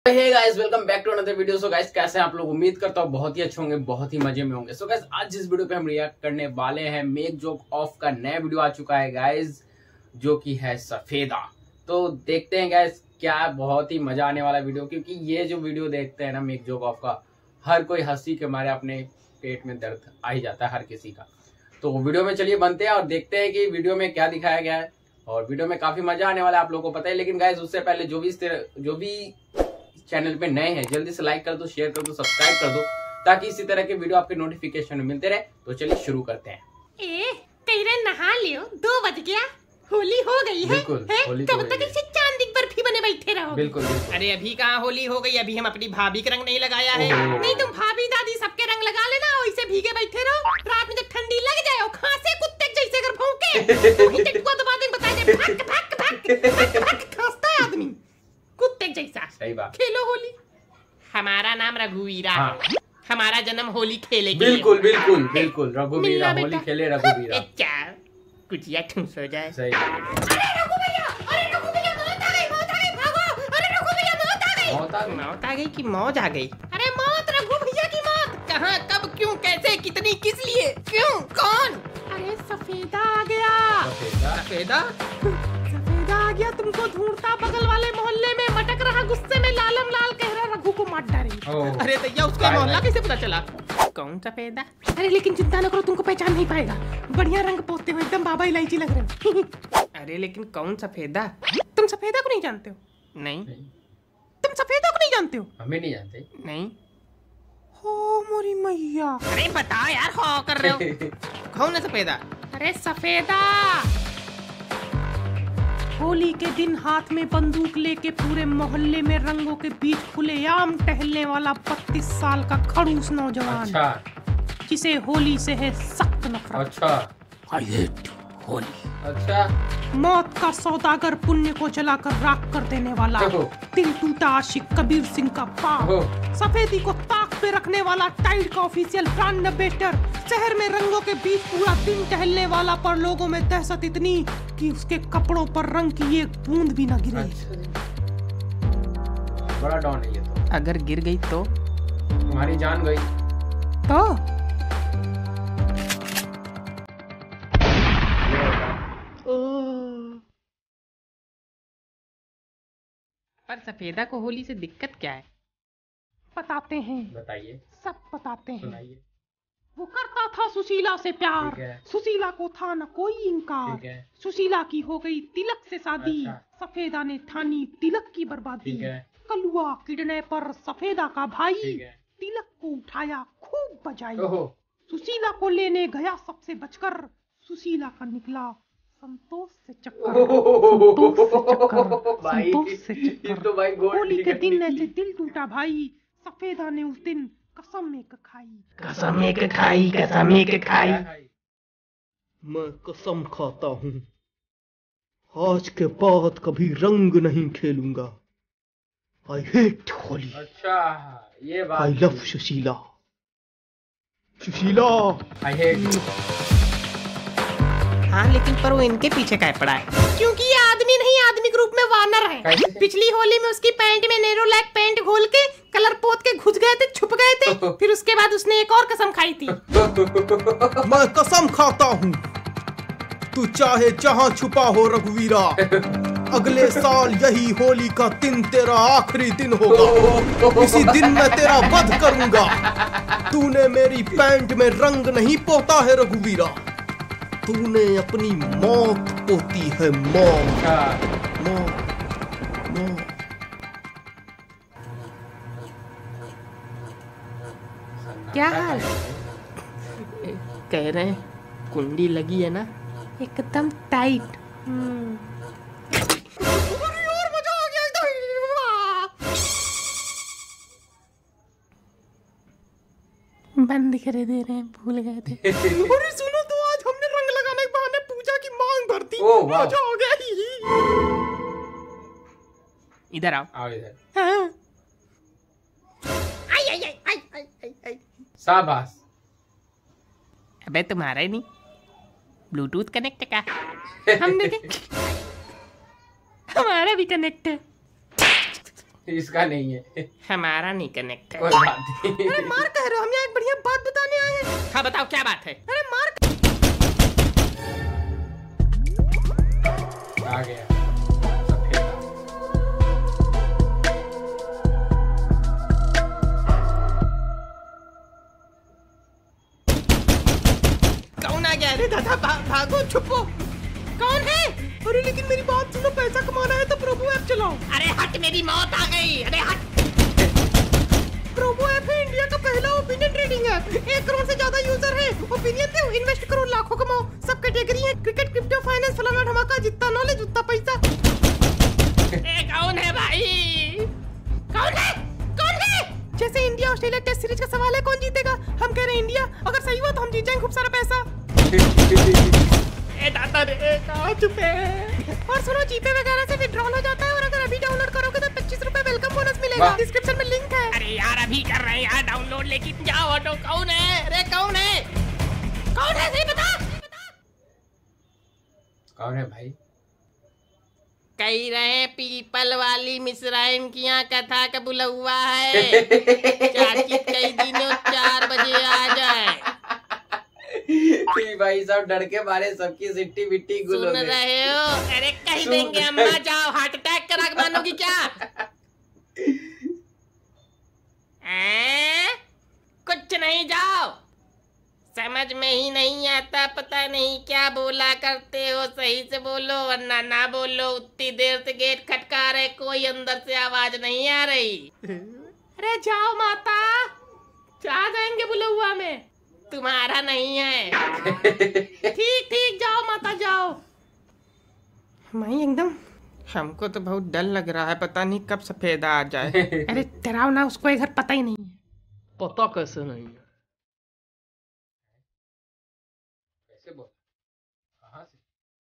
Hey guys, welcome back to another video. So guys, कैसे हैं आप लोग? उम्मीद करता हूँ बहुत ही अच्छे होंगे, बहुत ही मजे में होंगे। सो गाइस, आज इस वीडियो पे हम रिएक्ट करने वाले हैं मेक जोक ऑफ का नया वीडियो आ चुका है गाइस, जो कि है सफेदा। तो देखते हैं गाइस, क्या बहुत ही मजा आने वाला वीडियो, क्योंकि ये जो वीडियो देखते हैं ना मेक जोक ऑफ का, हर कोई हंसी के मारे अपने पेट में दर्द आ ही जाता है हर किसी का। तो वीडियो में चलिए बनते हैं और देखते हैं कि वीडियो में क्या दिखाया गया है। और वीडियो में काफी मजा आने वाला है, आप लोगों को पता है। लेकिन गाइस, उससे पहले जो भी चैनल पे नए हैं, जल्दी से लाइक कर दो, शेयर कर दो, सब्सक्राइब कर दो, ताकि इसी तरह के वीडियो आपके नोटिफिकेशन में मिलते रहे। तो चलिए शुरू करते हैं। तेरे नहा लियो, 2 बज गया, होली हो गई है। बिल्कुल, होली तब तक इसे चांदी बर्फी बने बैठे रहो। बिल्कुल बिल्कुल। अरे अभी कहाँ होली हो गई, अभी हम अपनी भाभी का रंग नहीं लगाया है। नहीं तुम भाभी दादी सबके रंग लगा लेना, वैसे भीगे बैठे रहो। रात में जब ठंडी लग जाए, खांसे कुत्ते जैसे अगर भौंके तो ही चटकुआ दबा दें, बता दे भक भक भक भक खांसता है आदमी कुत्ते जैसा। सही बात। खेलो होली। हमारा नाम रघुवीरा है, हमारा जन्म होली खेले। बिल्कुल बिल्कुल बिल्कुल, रघुवीरा होली खेले रघुवीरा। कुचिया ठूस हो जाए। सही। अरे रघु भैया, मौत आ गई, भागो। अरे रघु भैया, मौत आ गई कि मौज आ गई? अरे मौत, रघु भैया की मौत। कहाँ, कब, क्यों, कैसे, कितनी, किस लिए, क्यों, कौन? अरे सफेदा आ गया। सफेदा आ गया, तुमको ढूंढता बगल वाले मोहल्ले में, मटक रहा गुस्से में, लालम लाल कह रहा रघु को मार डाले। अरे दैया, उसका मोहल्ला कैसे पता चला? कौन सफेदा? अरे लेकिन चिंता न करो, तुमको पहचान नहीं पाएगा। बढ़िया रंग पोतते हो, एकदम बाबा इलायची लग रहे हो। अरे लेकिन कौन सफेदा? तुम सफेदा को नहीं जानते हो? नहीं। तुम सफेदा को नहीं जानते हो? हमें नहीं जानते। नहीं। हो मोरी मैया। अरे बताओ यार, हो कर रहे हो। कौन है सफेदा? अरे सफेदा होली के दिन हाथ में बंदूक लेके पूरे मोहल्ले में रंगों के बीच खुलेआम टहलने वाला 32 साल का खड़ूस नौजवान। अच्छा। जिसे होली से है सख्त नफरत। अच्छा। I hate Holi. अच्छा। मौत का सौदागर, पुण्य को जलाकर राख कर देने वाला, दिल टूटा आशिक कबीर सिंह का बाप, सफेदी को ताक पे रखने वाला, टाइड का ऑफिशियल ब्रांड एम्बेसडर, शहर में रंगों के बीच पूरा दिन टहलने वाला, पर लोगों में दहशत इतनी कि उसके कपड़ों पर रंग की एक बूंद भी न गिरे। बड़ा डॉन है ये तो। अगर गिर गई तो तुम्हारी जान गई। तो पर सफेदा को होली से दिक्कत क्या है? बताते हैं। बताइए। सब बताते हैं। सुनाइए। वो करता था सुशीला से प्यार, सुशीला को था न कोई इनकार। सुशीला की हो गई तिलक से शादी। अच्छा। सफेदा ने ठानी तिलक की बर्बादी। कलुआ किडनैपर सफेदा का भाई, तिलक को उठाया खूब बजाई। सुशीला को लेने गया सबसे बचकर, सुशीला का निकला संतोष से चक्कर। तो भाई होली के दिन ऐसे दिल टूटा भाई, सफेदा ने उस दिन कसम एक खाई। मैं कसम खाता हूँ, आज के बाद कभी रंग नहीं खेलूंगा। I hate Holi. अच्छा, ये बात। I love Sushila. I hate। हाँ, लेकिन पर वो इनके पीछे क्या पड़ा है? क्योंकि ये आदमी नहीं, आदमी के रूप में वानर है। पिछली होली में उसकी पैंट में नेरोलैक पेंट घोल के कलर पोत के घुस गए थे, छुप गए थे। फिर उसके बाद उसने एक और कसम खाई थी। मैं कसम खाता हूँ, तू चाहे जहाँ छुपा हो रघुवीरा, अगले साल यही होली का दिन तेरा आखिरी दिन होगा। इसी दिन मैं तेरा वध करूंगा। तूने मेरी पैंट में रंग नहीं पोता है रघुवीरा, तूने अपनी मौत पोती है। मौत। क्या हाल? कह रहे हैं कुंडी लगी है ना, एकदम टाइट। बंद कर दे रहे हैं, भूल गए थे। अरे सुनो तो, आज हमने रंग लगाने के बहाने पूजा की मांग भर दी। मजा हो गया। इधर आओ। इधर। हाँ। आई। शाबाश। अबे तुम्हारा ही नहीं, ब्लूटूथ कनेक्ट का। हम देखें, हमारा भी कनेक्ट है। इसका नहीं है, हमारा नहीं कनेक्ट है। कोई बात नहीं। अरे मार कह रहे हो, हम यहाँ एक बढ़िया बात बताने आए हैं। हाँ बताओ क्या बात है? अरे मार आ गया कौन आ गया? अरे दादा भागो छुपो। कौन है? अरे लेकिन मेरी बात सुनो, पैसा कमाना है तो प्रोमो ऐप चलाओ। अरे हट, मेरी मौत आ गई। अरे हट। प्रोमो ऐप है इंडिया का पहला ओपिनियन ट्रेडिंग ऐप। 1 करोड़ से ज्यादा यूजर है। ओपिनियन दो, इन्वेस्ट करो, लाखों कमाओ। सब कैटेगरी है, क्रिकेट, क्रिप्टो, फाइनेंस, फलाना धमाका। जितना नॉलेज उतना पैसा। कौन है भाई? कौन है? कौन है? जैसे इंडिया ऑस्ट्रेलिया टेस्ट सीरीज का सवाल है, कौन जीतेगा? हम कह रहे हैं इंडिया। अगर सही हुआ तो हम जीत जाएंगे खूब सारा पैसा। दादा रे कहाँ छुपे? और सुनो, जीपे वगैरह से विड्रॉल हो जाता है और अगर अभी डाउनलोड करोगे तो 25 रुपए वेलकम बोनस मिलेगा। डिस्क्रिप्शन में लिंक है। अरे यार अभी कर रहे हैं यार डाउनलोड, लेकिन जाओ ऑटो। कौन है? अरे कौन है? कौन है? नहीं बता। कौन है भाई? कही रहे पीपल वाली मिश्राइन की यहाँ कथा का बुलहुआ है। चाची कई दिनों 4 बजे आ जाए। भाई सब डर के मारे सबकी सिट्टी बिट्टी गुल हो सुन गई। रहे हो? अरे कह देंगे अम्मा जाओ, हार्ट अटैक करा के मानोगी क्या? कुछ नहीं, जाओ। समझ में ही नहीं आता, पता नहीं क्या बोला करते हो। सही से बोलो वरना ना बोलो। उतनी देर से गेट खटका रहे, कोई अंदर से आवाज नहीं आ रही। अरे जाओ माता, आ जाएंगे बुलहुआ में। तुम्हारा नहीं है। ठीक ठीक, जाओ माता जाओ। मैं एकदम, हमको तो बहुत डर लग रहा है, पता नहीं कब सफेदा आ जाए। अरे डराओ ना, उसको इधर पता ही नहीं है। पता कैसे नहीं है? कैसे बोल? कहाँ से?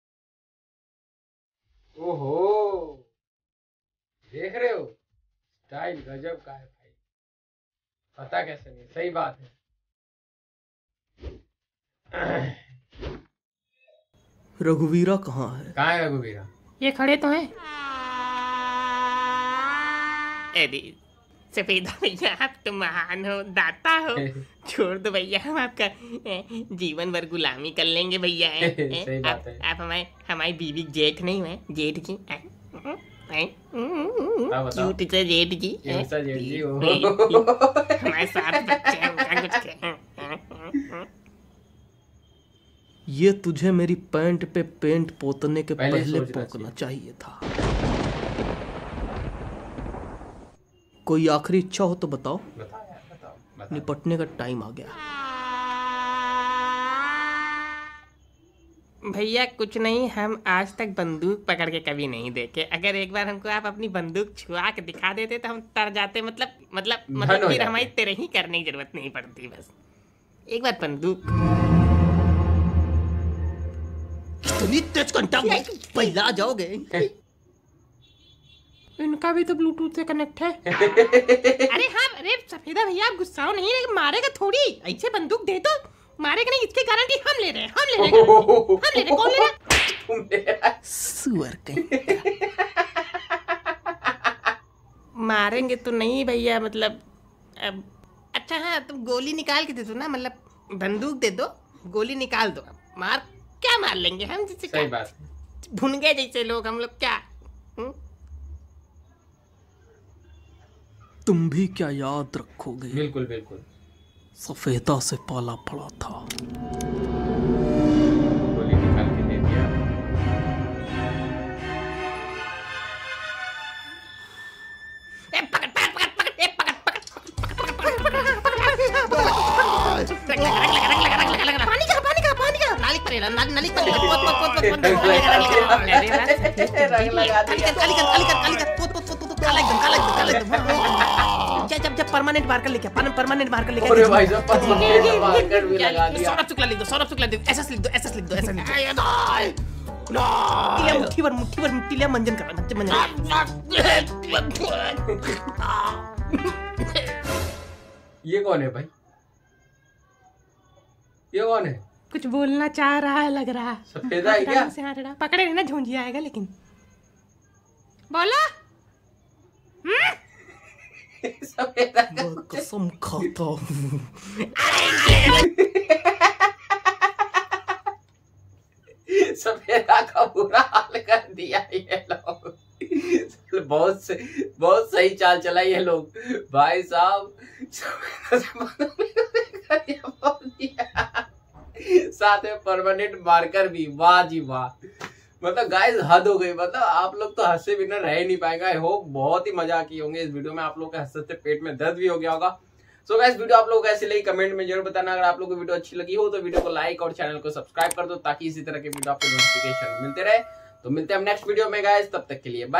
ओहो, देख रहे हो स्टाइल गजब का है भाई। पता कैसे नहीं? सही बात है। रघुवीरा कहाँ है? कहाँ है रघुवीरा? ये खड़े तो हैं। अरे सफेदा भैया, आप तो महान हो, दाता हो। छोड़ दो भैया, हम आपका जीवन भर गुलामी कर लेंगे भैया। सही बात है। आप हमारी बीवी जेठ नहीं है, जेठ की। क्यूट से जेठ जी। हमारे साथ बच्चे हैं, उनका कुछ ये तुझे मेरी पैंट पे पेंट पोतने के पहले सोचना पोतना चाहिए था। कोई आखिरी इच्छा हो तो बताओ। बताओ। निपटने का टाइम आ गया। भैया कुछ नहीं, हम आज तक बंदूक पकड़ के कभी नहीं देखे। अगर एक बार हमको आप अपनी बंदूक छुआ के दिखा देते तो हम तर जाते। मतलब फिर हमारी तेरे ही करने की जरूरत नहीं पड़ती। बस एक बार बंदूक। इतनी तेज घंटा पहला जाओगे। इनका भी तो ब्लूटूथ से कनेक्ट है। अरे हाँ, अरे सफेदा भैया आप गुस्साओ नहीं, मारेगा थोड़ी। ऐसे बंदूक दे दो, मारेगा नहीं। इसकी गारंटी हम ले रहे हैं, हम ले रहे हैं। कौन ले रहा? सुअर कहीं। मारेंगे तो नहीं भैया, मतलब अब अच्छा हाँ, तुम गोली निकाल के दे दो ना। मतलब बंदूक दे दो, गोली निकाल दो। मार क्या मार लेंगे हम? जिससे सही बात। भुन गए जैसे लोग हम लोग क्या? तुम भी क्या याद रखोगे? बिल्कुल बिल्कुल। सफेदा से पाला पड़ा था। गोली निकाल के दे दिया। जब परमानेंट मार्कर लेके परमानेंट मार्कर लेके अरे भाई साहब परमानेंट मार्कर भी लगा दिया। सौरभ शुक्ला लिख दो, सौरभ शुक्ला लिख दो। ऐसा लिख दो, ऐसा लिख दो, ऐसा लिख दो। मुट्ठी भर मुट्ठी लिया, मंजन कर मंजन। ये कौन है भाई? ये कौन है? कुछ बोलना चाह रहा है लग रहा। सफेदा है क्या? पकड़े नहीं ना, झुंझिया आएगा। लेकिन बोला सफेदा मैं कसम खाता हूँ। सफेदा का बुरा हाल कर दिया ये लोग। बहुत सही चाल चला ये लोग भाई साहब। साथ में परमानेंट मार्कर भी, वाह जी वाह। मतलब गाइस हद हो गई, मतलब आप लोग तो हंसे बिना रह ही नहीं पाएंगे। आई होप बहुत ही मजा किए होंगे इस वीडियो में। आप लोग के हंसते पेट में दर्द भी हो गया होगा। सो गाइस वीडियो आप लोगों को ऐसी लगी कमेंट में जरूर बताना। अगर आप लोगों को वीडियो अच्छी लगी हो तो वीडियो को लाइक और चैनल को सब्सक्राइब कर दो, ताकि इसी तरह के वीडियो आपको नोटिफिकेशन मिलते रहे। तो मिलते हैं हम नेक्स्ट वीडियो में गाइस, तब तक के लिए बाय।